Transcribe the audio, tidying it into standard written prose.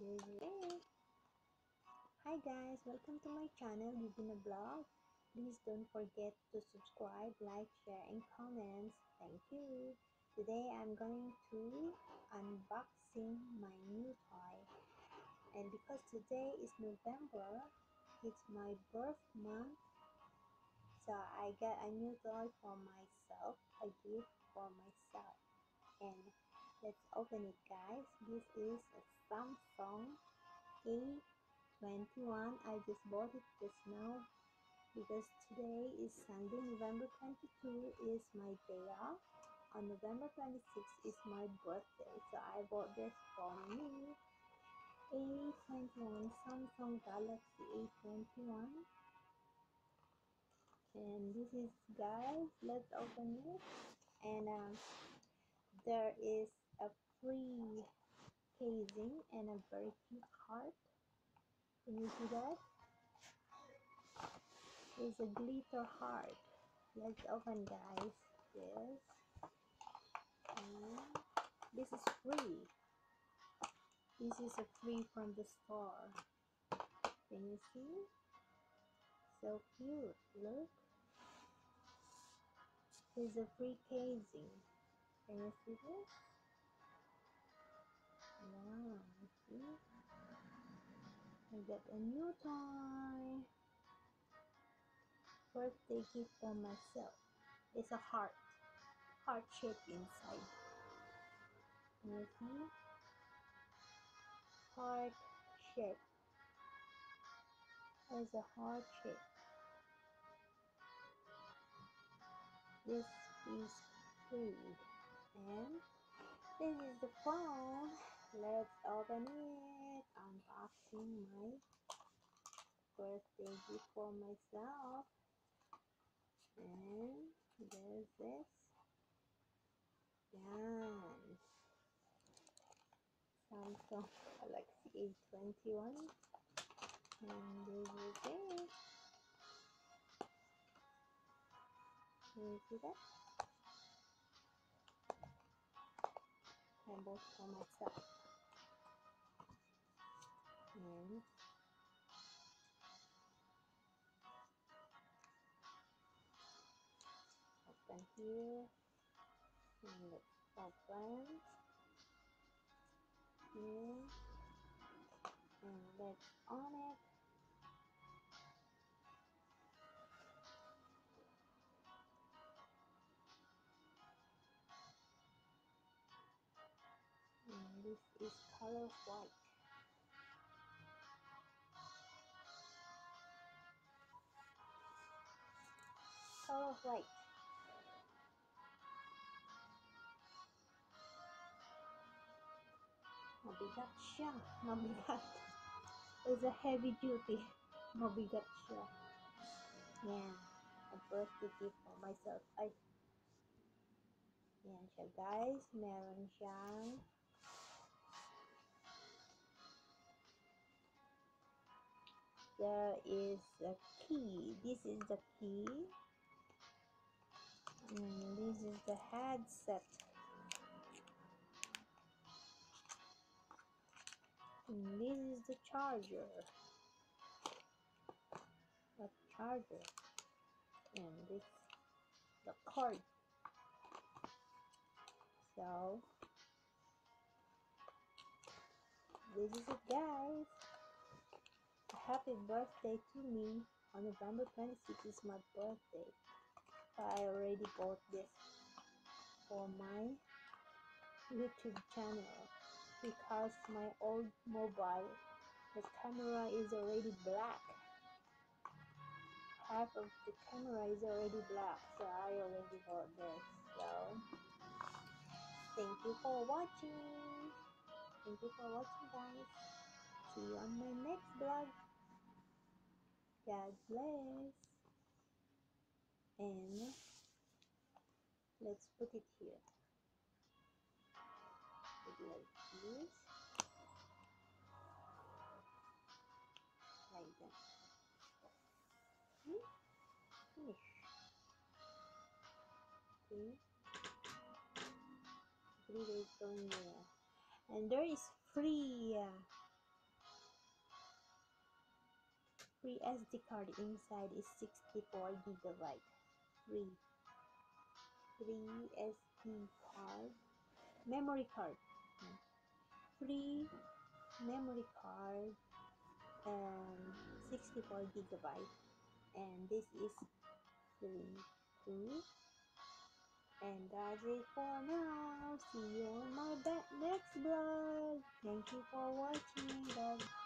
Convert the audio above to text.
this is it. Hi guys, welcome to my channel Vivina Vlog. Please don't forget to subscribe, like, share and comments. Thank you. Today I'm going to unboxing my new toy, and because today is November, it's my birth month, so I got a new toy for myself, a gift for myself. And let's open it, guys. This is a Samsung A21. I just bought it just now because today is Sunday. November 22 is my day off. On November 26 is my birthday, so I bought this for me. A21, Samsung Galaxy A21. And this is, guys, let's open it. And there is a free casing and a very cute heart. Can you see that? It's a glitter heart. Let's open, guys. This. And this is free. This is a free from the store. Can you see? So cute. Look. It's a free casing. Can you see this? Wow. See? I got a new toy. Birthday gift for myself. It's a heart shape inside. Can you see? Heart shape. There's a heart shape. This is free, and this is the phone. Let's open it. Unboxing my birthday gift for myself. And there's this. Yan. Samsung Galaxy A21. And this is it. Can you see that? I bought for myself. And open here. And let's open here. And let's on it. And this is color white. Color white. Mabigat siya. Mabigat. It's a heavy duty. Mabigat siya. Yeah. A birthday gift for myself. Ay. Yan siya, guys. Meron siyang there is a key. This is the key. And this is the headset. And this is the charger. A charger. And this the cord. So this is it, guys. Happy birthday to me. On November 26th is my birthday. I already bought this for my YouTube channel because my old mobile, the camera is already black. Half of the camera is already black, so I already bought this. So thank you for watching. Thank you for watching, guys. See you on my next vlog. God bless. And let's put it here. Put it like this. Like that. Finish. Okay. Glitter is going there. And there is free free SD card inside is 64 gigabyte. Free. Free SD card. Memory card. Free memory card and 64 gigabyte. And this is free too. And that's it for now. See you on my next vlog. Thank you for watching. Bye.